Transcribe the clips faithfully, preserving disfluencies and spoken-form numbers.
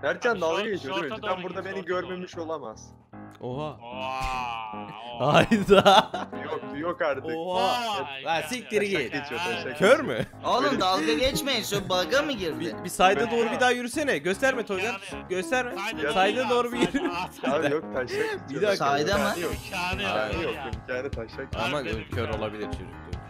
Ercan Abi dalga short- geçiyor değil mi? short'a Cidden doğru burada git, beni short'a görmemiş olamaz. Oha. Oo. Hayda. Yok yok artık. Oha. Vay, Lan yani. siktir git. Geçiyor, taşak Kör mü? Oğlum dalga geçmeyin. Şu bug'a mı girdi? Bir, bir sayda doğru bir daha yürüsene. Gösterme Toygar. Gösterme. Sayda doğru bir yürü. Abi yok taşak. Bir dakika. Sayda mı? Yok. İmkanı Abi yok yok. ya. İmkanı taşak. Ama Harbiden kör imkanı olabilir çocuk.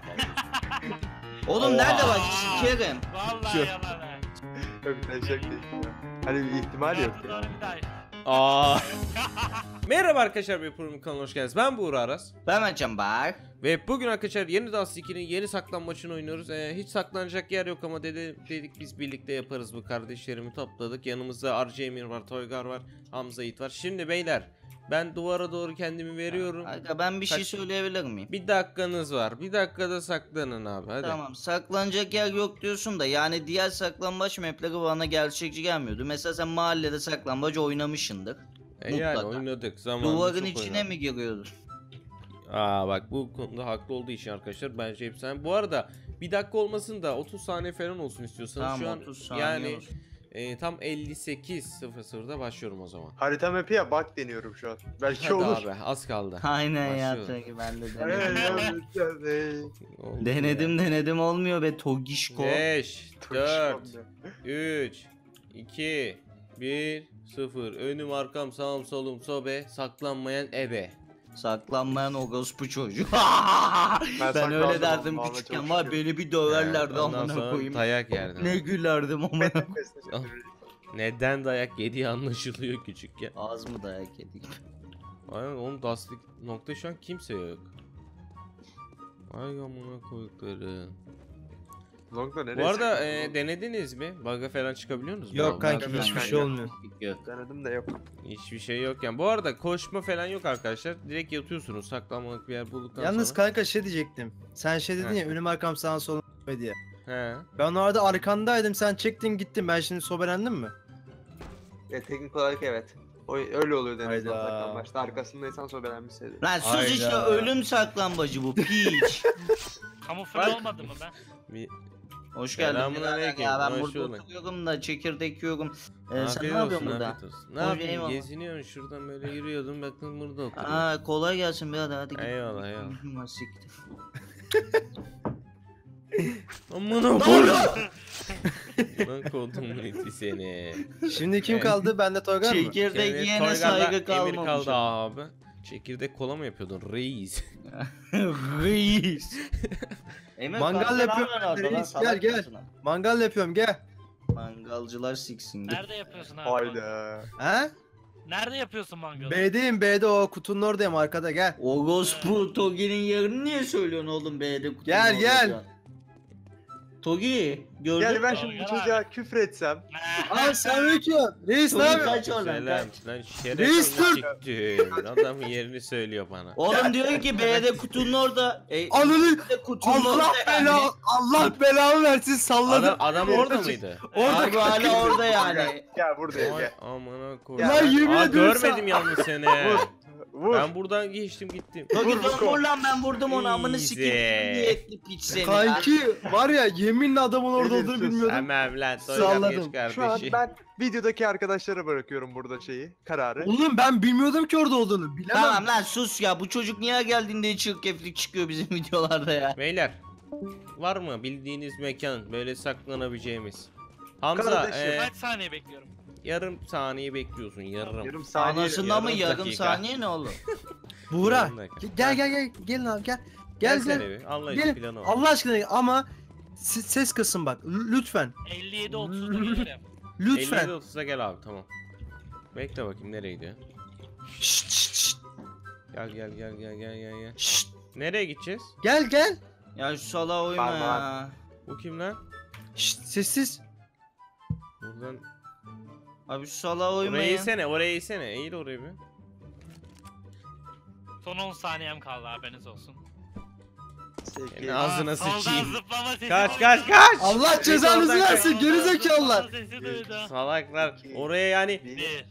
Oğlum nerede bak sikerim. Vallahi yalan ha. Yok taşak değil ya. Hani bir ihtimal yok Doğru ya. bir daha. Aa. Merhaba arkadaşlar, bir program kanalına hoş geldiniz. Ben Buğra Aras. Ben açacağım bak. Ve bugün arkadaşlar yeni Dust iki'nin yeni saklanmaçını oynuyoruz. Ee, hiç saklanacak yer yok ama dedi, dedik biz birlikte yaparız, bu kardeşlerimi topladık. Yanımızda Arcemir var, Toygar var, Hamza Yiğit var. Şimdi beyler, ben duvara doğru kendimi veriyorum. Aga ben bir şey Kaç- söyleyebilir miyim? Bir dakikanız var. Bir dakikada saklanın abi, hadi. Tamam, saklanacak yer yok diyorsun da yani diğer saklambaç mapleri bana gerçekçi gelmiyordu. Mesela sen mahallede saklambaç oynamışsındır. E yani mutlaka. oynadık zamanında. Duvarın çok içine oynadık. mi giriyordun? Aa bak, bu konuda haklı olduğu için arkadaşlar bence hepsi. Bu arada bir dakika olmasın da otuz saniye falan olsun istiyorsanız. Tamam, Şu an otuz saniye yani olsun. e, tam elli sekiz sıfır sıfırda başlıyorum o zaman. Harita map'i ya bak deniyorum şu an. Belki Hadi olur. abi, az kaldı. Aynen ya, Başlıyorum. tabii ben de Aynen denedim. ya, ey. Oldu denedim ya. denedim olmuyor be Togişko. beş, dört, Konuşmam üç, iki, bir, sıfır. Önüm arkam sağım solum sobe, saklanmayan ebe. Saklanmayan orospu çocuğu. ben saklandım, öyle derdim Allah'ıma küçükken, çok var şükür. beni bir döverlerdi Ondan amına sonra koyayım. dayak yerdim. Ne gülerdim amına. ya. Neden dayak yediği anlaşılıyor küçükken. Az mı dayak yedik? Aynen oğlum, Dust'lik nokta şu an kimse yok. Ay amına koydukları. Long'da neresi? Bu arada e, denediniz mi? Bug'a falan çıkabiliyorsunuz mu? Yok kanki, Bakalım hiçbir kanka. şey olmuyor. Yok. Denedim de yok. Hiçbir şey yok yani. Bu arada koşma falan yok arkadaşlar. Direkt yatıyorsunuz saklanmalık bir yer bulduktan Yalnız sonra. kanka şey diyecektim. Sen şey dedin Heh. ya, önüm arkam sağım solum diye. He. Ben orada arkandaydım, sen çektin gittin, ben şimdi sobelendim mi? Ya teknik olarak evet. O öyle oluyor denizde Hayda. saklan başta. Arkasındaysan sobelenmişseydi. Lan sus Hayda. işte, ölüm saklambacı bu piç. Kamufle Bak. olmadı mı ben? Bir... Hoş geldin. Selamünaleyküm, Ya ben hoş burada bulduk. oturuyorum da çekirdek yiyorum. Ee, sen Afiyet ne olsun, yapıyorsun burada? afiyet olsun. Ne Hoş, yapayım? eyvallah. Geziniyorum şuradan, böyle yürüyordum, bakın burada oturuyorum. Aa, kolay gelsin birader, hadi git. Eyvallah eyvallah. Ha, siktir. Amına koydum. Lan kodumun iti seni. Şimdi kim Evet. kaldı? Bende Toygar mı? Çekirdek Evet, yiyene Toygar'la saygı Emir kalmamış. kaldı abi. Çekirdek kola mı yapıyordun reis? Reis. Emir, Mangal kanka yapıyor, ne yapıyorsun orada lan? reis, Salak gel, gel. mısın lan? Mangal yapıyorum, gel. Mangalcılar siksin. Gel. Nerede yapıyorsun abi? Hayda. He? Nerede yapıyorsun mangalı? B'deyim, B'de, o kutunun oradayım, arkada, gel. Orospu Togi'nin yerini niye söylüyorsun oğlum B'de kutunun Gel, orada gel. ya? Togi gördün Yani mü? ben şimdi bu çocuğa küfür etsem. Aa, selamünaleyküm. Reis ne Togi yapıyorsun? kaç oradan Selam kaç. lan, Reis şerefini dur. çıktın. Adam yerini söylüyor bana. Oğlum diyor ki B'de kutunun orada. E, Ananı B'de kutunun Allah orada yani. bela Allah belamı versin, salladı. Adam, adam orada mıydı? Orada Abi hala orada yani. Gel buradayım Ay gel. amına koyayım. Lan yemin Aa, ediyorum görmedim sen- yalnız seni. Vur. Vur. Ben buradan geçtim gittim. Togi Vur, sen vur. vur lan, ben vurdum onu, amını Easy. sikeyim. Niyetli piç seni ya. Kanki var ya, yeminle adamın orada Elif olduğunu sus. bilmiyordum. Tamam lan, Toygar Salladım. geç Şu an kardeşi. ben videodaki arkadaşlara bırakıyorum burada şeyi, kararı. Oğlum ben bilmiyordum ki orada olduğunu. Bilemem. Tamam lan sus ya, bu çocuk niye geldiğinde çirkeflik çıkıyor bizim videolarda ya. Beyler, var mı bildiğiniz mekan böyle saklanabileceğimiz? Hamza, Kardeşim, e, Kaç saniye bekliyorum? yarım saniye bekliyorsun, yarım. Yarım saniye. Anasında mı yarım yarım dakika. saniye ne oğlum? Buğra. Yarım dakika. Gel gel gel. Gelin abi, gel. Gel Gelsene gel. bir, Allah Gelin. için planı var. Allah aşkına, ama s- ses kısın bak. L- lütfen. elli yedi otuzda gelirim. Lütfen. elli otuza gel abi, tamam. Bekle bakayım nereye gidiyor? Şşt şşt şşt. Gel gel gel gel gel gel gel. Şşt. Nereye gideceğiz? Gel gel. Ya şu salağa uyma Var, ya. Bu kim lan? Şşt, sessiz. Buradan. Abi şu salağa Oraya uymayın. eğsene, oraya eğsene. Eğil oraya bir. Son on saniyem kaldı, haberiniz olsun. Senin ağzına Aa, soldan sıçayım. zıplama sesi Kaç duydum. kaç kaç! Allah cezanızı oradan versin Soldan gerizekalılar. zıplama sesi duydum. Salaklar. İki. Oraya yani. Bir.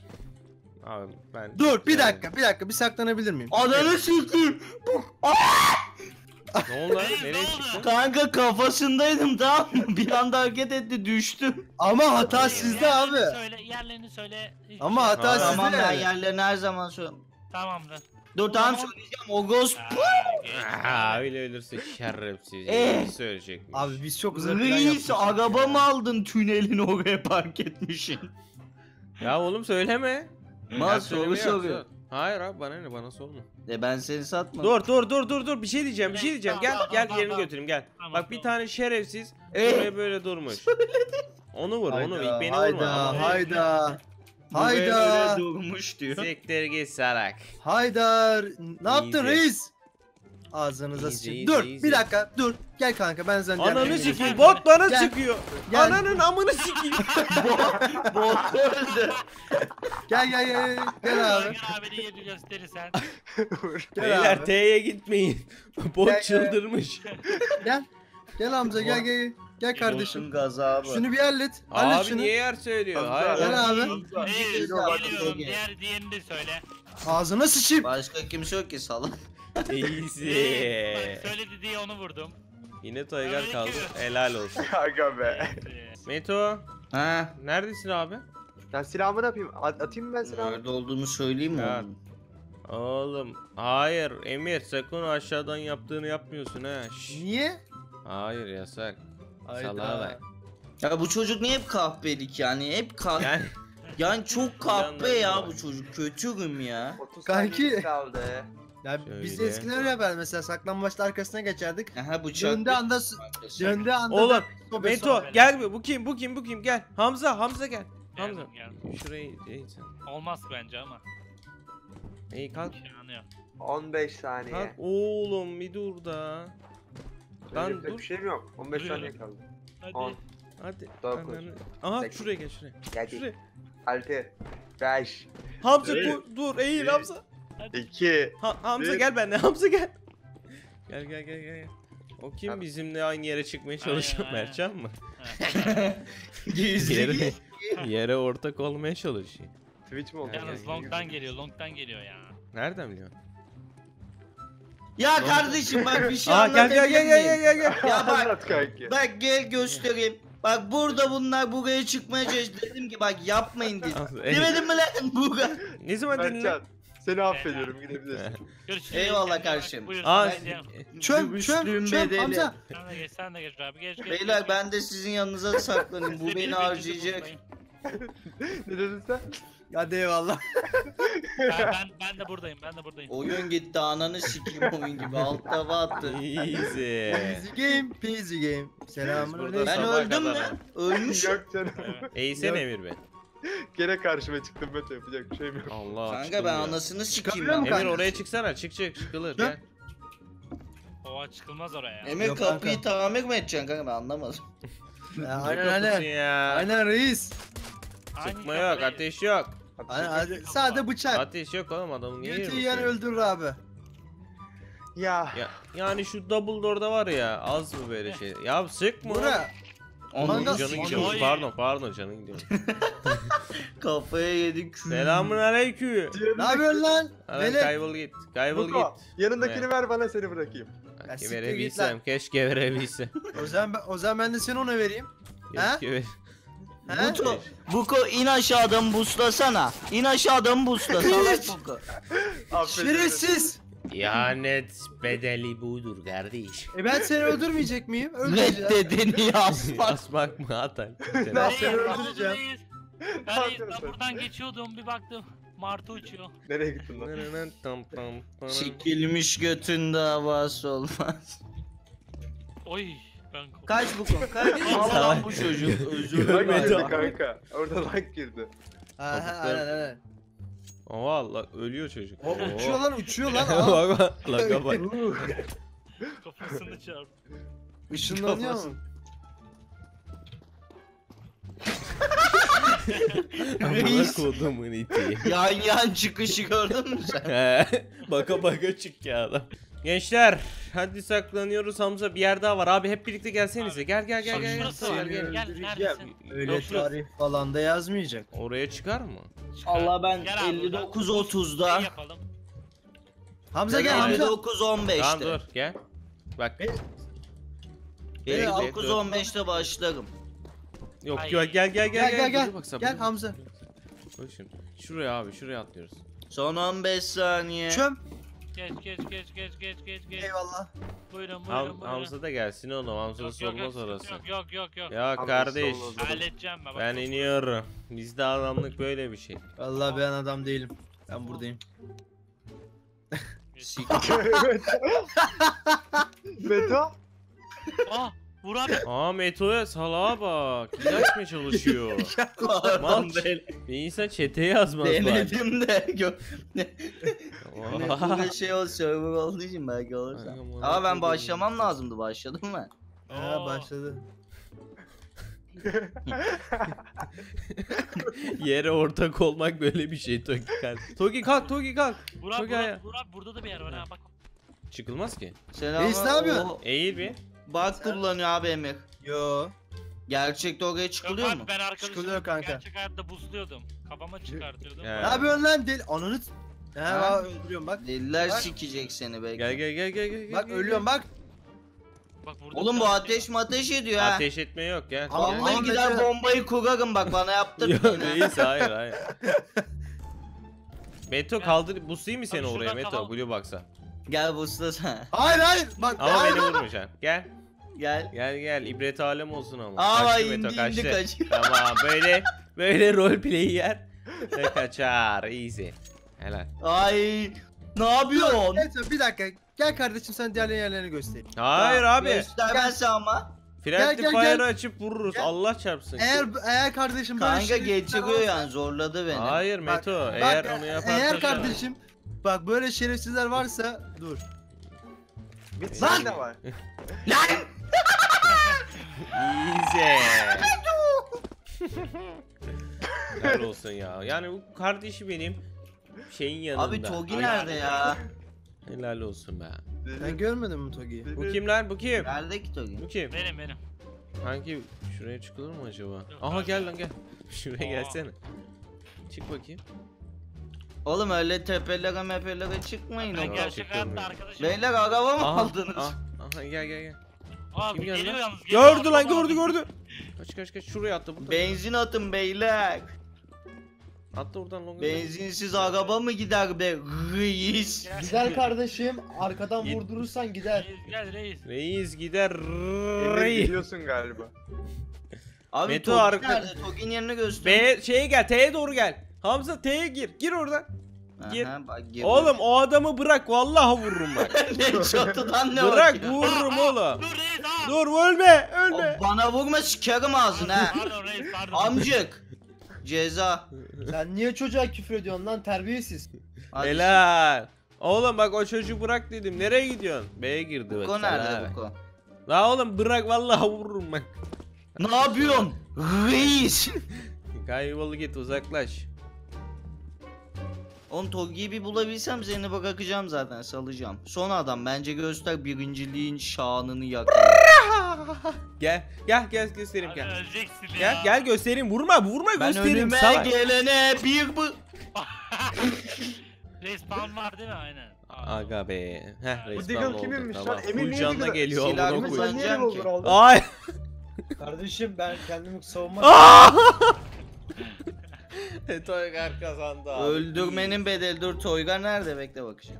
Abi ben. Dur bir Yani- dakika, bir dakika, bir saklanabilir miyim? Ananı siktir. Ne oldu lan? Reis, Nereye ne oldu? çıktın? Kanka kafasındaydım tamam mı? Bir anda hareket etti düştüm. Ama hata Reis, sizde yerlerini abi. Söyle, yerlerini söyle. Hiçbir Ama şey- hata Aa, sizde. Tamam ben yani. yerlerini her zaman söylüyorum. Tamamdır. Dur tamam söyleyeceğim o ghost. Aa, geç. Aa, öyle ölürse şerefsiz. Eh. Ne söyleyecekmiş? Abi biz çok güzel plan Reis yapmıştık araba ya. mı aldın tünelin oraya park etmişsin? Ya oğlum söyleme. Mal Ya soru söyleme yok, soruyor. yok. Hayır abi bana ne, bana sorma. E ben seni satmadım. Dur dur dur dur dur bir şey diyeceğim bir şey diyeceğim gel Tamam, gel tamam, yerini tamam. götüreyim gel. Tamam, Bak bir tamam. tane şerefsiz Eh. buraya böyle durmuş. Onu vur onu Hayda, ilk beni vurma. hayda, ama- hayda. Bu böyle Hayda. durmuş diyor. Siktir git salak. Haydar. Ne yaptın Easy. reis? Ağzınıza Easy, sıçayım. easy, Dur easy. bir dakika dur. Gel kanka ben senden Ananı eminim. sikeyim bot bana Gel. sıkıyor. Gel. Ananın amını sikeyim. Bot öldü. Gel gel gel. Gel abi. Gel abinin yerini gösterirsen. Gel Beyler abi. T'ye gitmeyin. Bot Gel, gel. çıldırmış. Gel. Gel Hamza gel gel. Gel kardeşim. Botun gazabı. Şunu bir hallet. Hallet Abi şunu. niye yer söylüyor? Hamza, Hayır. Gel abi. Reis Bak, geliyorum. gel. Diğer diğerini de söyle. Ağzına sıçayım. Başka kimse yok ki salak. Easy. Reis, bak söyledi diye onu vurdum. Yine Toygar kaldı. Helal olsun. Aga be. Reis. Meto Ha? neredesin abi? Ben silahımı ne yapayım? At- atayım mı ben silahımı? Nerede olduğumu söyleyeyim mi Ya. oğlum? Oğlum hayır Emir sakın aşağıdan yaptığını yapmıyorsun ha. Şşş. Niye? Hayır yasak. Salağa Hayda. bak. Ya bu çocuk niye hep kahpelik yani? Hep kahpe. Yani Yani çok kahpe ya Yanlarında bu var. çocuk. Kötüyüm ya. otuz Kanki. saniyemiz kaldı. Ya biz Şöyle. eskiden öyle yapardık mesela saklambaçta arkasına geçerdik. Aha bıçak. Döndüğü anda döndüğü anda oğlum da sobe Meto sobe. gel bu bu kim bu kim bu kim gel. Hamza Hamza gel. Hamza. Geldim, geldim. Şurayı iyi sen. Olmaz bence ama. İyi kalk. Yanıyor. on beş saniye. Kalk oğlum bir dur da. Lan Söyleyecek dur. bir şeyim yok. on beş Duruyorum. saniye kaldı. Hadi. on, Hadi. Dokuz, Ananı- Aha sekiz, şuraya gel şuraya. yedi, Şuraya. altı, beş, Hamza Bir, dur dur eğil bir. Hamza. iki. Ha, Hamza Bir. gel benimle Hamza gel. Gel gel gel gel. O kim Abi. bizimle aynı yere çıkmaya çalışıyor Aynen, aynen. Mertcan mı? Gizli. Yere, yere ortak olmaya çalışıyor. Twitch mi oldu? Yalnız long'dan geliyor, long'dan geliyor ya. Nereden biliyorsun? Ya kardeşim bak bir şey Aa gel anlatabilir gel gel gel miyim? gel gel. Ya bak Anlat kanki. bak gel göstereyim. Bak burada bunlar buraya çıkmaya çalıştı. Dedim ki bak yapmayın dedim. Ey, Demedim mi lan Buga? ne zaman dedin Mertcan. lan? Seni affediyorum gidebilirsin. Görüşürüz. Eyvallah Kendine bak. kardeşim. Buyur, Aa, sen de- Çöm Gümüşlüğün çöm çöm bedeli. Hamza. Sen de geç, sen de geç abi. Geç, geç. Beyler geç. ben de sizin yanınıza saklanayım. Bu Siz de beni birbirinizi harcayacak. bulmayın. Ne dedin sen? Hadi eyvallah. Ben, ben, ben de buradayım, ben de buradayım. Oyun gitti ananı sikeyim oyun gibi. Alt tava attı. Easy. Peasy game, peasy game. Selamun Burada aleyküm. Ben Sabaha öldüm mü? kadar. Ölmüş. Yok canım. Evet. İyisene Yok. Emir be. Gene karşıma çıktım Mete yapacak bir şeyim yok. Allah Kanka çıkılmıyor. ben anasını sikeyim Çıkamıyorum ben. kanka. Emir oraya çıksana çık çık çıkılır gel. Ova çıkılmaz oraya ya. Emir Yok kapıyı kanka. tamir mi edeceksin kanka ben anlamadım. Ya, Ne Aynen kapısı aynen. ya? Aynen reis. Hangi Sıkma kapıyı- yok ateş yok. Aynen, hadi. Sade bıçak. Ateş yok oğlum adamı niye Götü yürüyorsun? yiyen öldürür abi. Ya. Ya, yani şu double door'da var ya az mı böyle şey? Ya sıkma. Bura. Onun Manga- Canın Sikeyim. gidiyor. Oy. Pardon pardon canın gidiyor. kafaya yedik. Selamun aleyküm. Ne yapıyorsun lan? Lan Velet. kaybol git. Kaybol Buko, git. yanındakini Ne? ver bana seni bırakayım. Ya Keşke siktir git verebilsem. Keşke verebilsem. O zaman, ben- o zaman ben de seni ona vereyim. Ha? Keşke ver. He? Buko, Buko in aşağıdan buslasana. İn aşağıdan busla salak Buko. Affedin. Şerefsiz. İhanet bedeli budur kardeş. E ben seni öldürmeyecek miyim? Öldüreceğim. Reddedeni yazma. Asmak mı atan? Ben Reis, seni ben öldüreceğim. buradayız. Ne Ben, reis, yapıyorsun ben sen? buradan geçiyordum bir baktım. Martı uçuyor. Nereye gittin lan? Tam, tam, tam. Çekilmiş götün davası olmaz. Oy ben korktum. Kaç Buko kaç. Allah'ım bu çocuk özür Lan Görmedim. girdi dilerim. kanka. Orada lan girdi. Aha, Topuklar- aynen aynen. O valla ölüyor çocuk. O Oo. uçuyor lan uçuyor lan. Aa. Bak bak laka bak. Kafasını çarptı. Işınlanıyor mu? Amına Reis. kodumun iti. Yan yan çıkışı gördün mü sen? He, baka baka çık ya adam. Gençler hadi saklanıyoruz Hamza bir yer daha var abi hep birlikte gelsenize Abi, gel gel gel bak gel. şurası gel, var, gel, gel, gel. gel. Öldüreceğim. neredesin? Öyle Yok, şurası. tarih falan da yazmayacak. Oraya çıkar mı? Çıkar. Allah ben Gel abi elli dokuz buradan. otuzda. Şey yapalım. Hamza gel Hamza. elli dokuz on Tamam beşte. dur gel. Bak. Be- Benim Al- dokuz on beşte başlarım. Yok Ay. yok gel gel gel Gel gel gel. Dur, bak, sabır. Gel Hamza. Bak şimdi. Şuraya abi şuraya atlıyoruz. Son on beş saniye. Çöm. Geç geç geç geç geç geç geç. Eyvallah. Buyurun buyurun Ham, buyurun. Hamza da gelsin oğlum. Hamza Yok, yok, yok, olmaz orası. Yok yok yok yok. Ya Hamza kardeş. olmaz. Halledeceğim ben. Bak, Ben çok- iniyorum. Bizde adamlık böyle bir şey. Vallahi ben adam değilim. Ben buradayım. Meto. Ah Vur abi. Aa Meto'ya salağa bak. İlaç mı çalışıyor? Pardon, Mal ben bir insan çete yazmaz bak. denedim de. gö- Oha. Burada şey o server olduğu için belki olursa. Ay, aman Ama ben Allah'ım. başlamam lazımdı. Başladım ben. Ha Oo. başladı. Yere ortak olmak böyle bir şey Togi kalk. Togi kalk Togi kalk. Vur abi, Çok vur abi, ayağı. vur abi, burada da bir yer var ha bak. Çıkılmaz ki. Selam. Reis ne yapıyorsun? Eğil bir. Bak kullanıyor abi Emir. Yo. Gerçekte oraya Yok çıkılıyor abi mu? ben arkadaşım Çıkılıyor kanka. gerçek hayatta buzluyordum. Kafama çıkartıyordum. Ya. Ne yapıyorsun lan del? Ananı t- He Ha? bak öldürüyorum bak. Deliler Bak. sikecek seni belki. Gel gel gel gel gel. Bak gel, ölüyorum bak. Bak burada Oğlum bir bu tane ateş şey mi ateş ediyor gel. ha. Ateş etme yok gel. Ama gel. Vallahi Ama gider mesela- bombayı kurarım bak bana yaptır. Yok reis hayır hayır. Meto kaldır buslayayım mı seni Abi oraya şuradan Meto kafa- Blue Box'a. Gel buslasana. Hayır hayır. Bak. Ama hayır. beni vurmayacaksın. Gel. Gel. Gel gel ibret alem olsun ama. Aa Kaçtı indi Meto, indi kaçtı. kaçıyor. Tamam böyle böyle roleplay yer. Ve kaçar easy. Helal. Ay. Ne yapıyorsun? Neyse bir dakika. Gel kardeşim sen diğer yerlerini göster. Hayır Ya, abi. Göstermezse ama. Friendly gel, fire'ı gel. açıp vururuz. Gel. Allah çarpsın. Eğer eğer kardeşim böyle Kanka şerefsizler geçiriyor varsa- yani zorladı beni. Hayır Bak, Meto bak, eğer e- onu yaparsan. Eğer kardeşim bak böyle şerefsizler varsa dur. Bir Lan! tane de var. Lan! Easy. Helal olsun ya. Yani bu kardeşi benim şeyin yanında. Abi Togi Ay, nerede ya? Helal olsun be. Ben görmedim mi Togi'yi? Bu kim lan? Bu kim? Nerede ki Togi? Bu kim? Benim benim. Hangi şuraya çıkılır mı acaba? Yok, Aha abi. gel lan gel. Şuraya Aa. gelsene. Çık bakayım. Oğlum öyle tepelere mepelere çıkmayın Ben oğlum. gel- gerçek çıktım hayatta ya. arkadaşım. Beyler araba mı Aha, aldınız? aha, aha gel gel gel. Abi Kim geldi geliyor lan? yalnız. geliyor. Gördü lan Araba gördü aldı. gördü. Kaç kaç kaç şuraya attı burada. Benzin atın beyler. Attı oradan longa. Benzinsiz araba mı gider be reis? Gel. Gider kardeşim arkadan Git. vurdurursan gider. Reis gel reis. Reis gider. Emir Reis. gidiyorsun galiba. Abi Meto Togi arka- nerede? Togi'nin yerini göster. B şeye gel T'ye doğru gel. Hamza T'ye gir. Gir oradan. gir. Aha, bak, gir. Oğlum o adamı bırak vallahi vururum bak. ne çatıdan ne Bırak bakıyor? vururum oğlum. Dur reis aa. Dur ölme O ölme. bana vurma sikerim ağzını ha. Pardon reis pardon. Amcık. Ceza. Sen niye çocuğa küfür ediyorsun lan terbiyesiz? Hadi. Helal. Oğlum bak o çocuğu bırak dedim. Nereye gidiyorsun? B'ye girdi bak. Buko sana nerede ha. Buko? La oğlum bırak vallahi vururum bak. Ne yapıyorsun? Reis. Kaybol git uzaklaş. Oğlum Togi'yi bir bulabilsem seni bırakacağım zaten salacağım. Son adam bence göster birinciliğin şanını yakar. Gel gel gel göstereyim Abi gel. öleceksin ya. Gel gel göstereyim vurma vurma Ben göstereyim önüme salak. gelene bir bu... Respawn var değil mi aynen. Aa. Aga be. Heh Bu Bu resmen Diggle oldu. kiminmiş Tamam. lan? Emir Full niye canla Diggle- geliyor Silah amına mı koyayım. sen? Kullanacağım ki. aldın? Ay. Kardeşim ben kendimi savunma. Aa! Toygar kazandı abi. Öldürmenin bedeli. Dur Toygar nerede? Bekle bakacağım.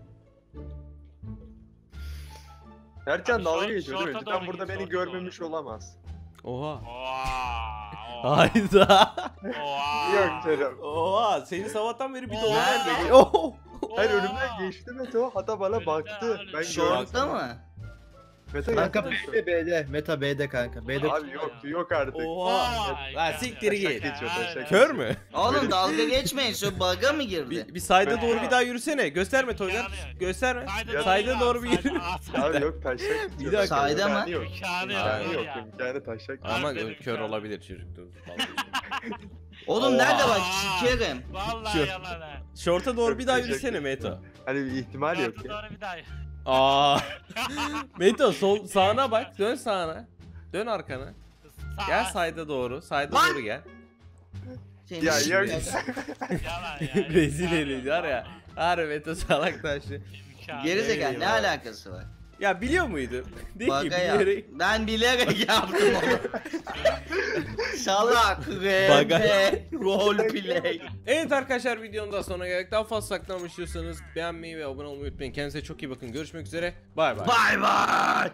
Ercan Abi dalga şort- geçiyor değil mi? şorta Cidden doğru burada git, beni şorta görmemiş doğru. olamaz. Oha. Oha. Hayda. Oha. Yok canım. Oha seni sabahtan beri bir Oha. dolar Nerede? verdi. Oh. Hayır Oha. önümden geçti Meto. Hatta bana Önümden baktı. öyle Ben şey. gördüm. Şortta mı? Meto Kanka gerçekten- B'de B'de. Meta B'de kanka. B'de. Abi yok yok artık. Oha. Vay Lan canına. siktir git. geçiyor, taşak Kör mü? Oğlum dalga geçmeyin. Şu bug'a mı girdi? Bir, bir sayda Evet. doğru bir daha yürüsene. Gösterme Toygar. Yani. Gösterme. Sayda Sayda doğru bir sayda- yürü. Aa, sayda. Abi yok taşak. Bir dakika. Sayda mı? İmkanı yok. İmkanı yok. Yani İmkanı yok. ya. İmkanı taşak. Ama Harbiden kör imkanı. olabilir çocuk. Dur. Oğlum Oha. nerede bak sikerim. Vallahi Şu- yalan ha. Şorta doğru bir daha Teşekkür yürüsene ederim. Meto. Hani bir ihtimal yok Doğru ya. doğru bir daha. Aa. Meto sol sağına bak. Dön sağına. Dön arkana. Sağ- Gel sayda doğru. Sayda Lan! doğru gel. Seni Ya sikerim. yok. Yalan ya. Rezil imkanı edici yok, var ya. vallahi. Harbi Meto salak taşı. İmkanı Gerizekalı ne Eyvallah. alakası var? Ya biliyor muydu? De ki Baka ya. bilerek. Ben bilerek yaptım onu. Salak. Baga. R P. Roleplay. Evet arkadaşlar, videonun da sonuna geldik. Daha fazla saklanmak istiyorsanız beğenmeyi ve abone olmayı unutmayın. Kendinize çok iyi bakın. Görüşmek üzere. Bay bay. Bay bay.